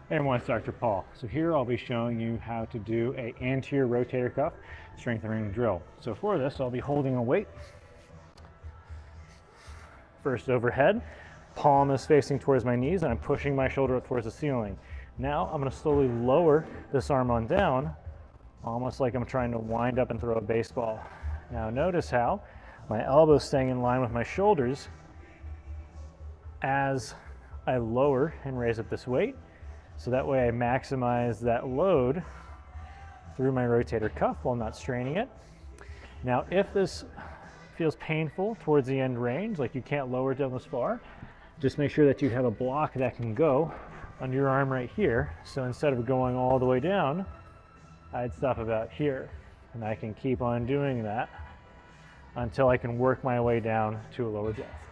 Hey everyone, it's Dr. Paul. So here I'll be showing you how to do a anterior rotator cuff strengthening drill. So for this, I'll be holding a weight. First overhead, palm is facing towards my knees and I'm pushing my shoulder up towards the ceiling. Now I'm going to slowly lower this arm on down, almost like I'm trying to wind up and throw a baseball. Now notice how my elbow's staying in line with my shoulders as I lower and raise up this weight. So that way I maximize that load through my rotator cuff while not straining it. Now, if this feels painful towards the end range, like you can't lower it down this far, just make sure that you have a block that can go under your arm right here. So instead of going all the way down, I'd stop about here. And I can keep on doing that until I can work my way down to a lower depth.